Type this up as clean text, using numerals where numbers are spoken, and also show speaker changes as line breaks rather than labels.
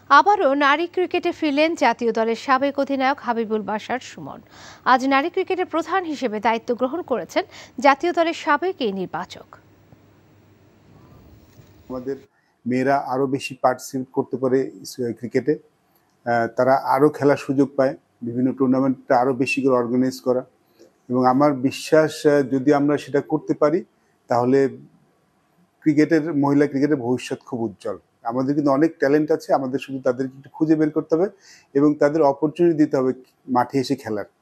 আবারও নারী ক্রিকেটে ফিরলেন জাতীয় দলের সাবেক অধিনায়ক হাবিবুল বাশার সুমন। আজ নারী ক্রিকেটের প্রধান হিসেবে দায়িত্ব গ্রহণ করেছেন জাতীয় দলের সাবেক এই নির্বাচক।
আমাদের মেয়েরা আরো বেশি পার্টিসিপেট করতে পারে ক্রিকেটে, তারা আরো খেলার সুযোগ পায়, বিভিন্ন টুর্নামেন্টটা আরো বেশি করে অর্গানাইজ করা, এবং আমার বিশ্বাস যদি আমরা সেটা করতে পারি তাহলে মহিলা ক্রিকেটের ভবিষ্যৎ খুব উজ্জ্বল। আমাদের কিন্তু অনেক ট্যালেন্ট আছে, আমাদের শুধু তাদেরকে একটু খুঁজে বের করতে হবে এবং তাদের অপরচুনিটি দিতে হবে মাঠে এসে খেলার।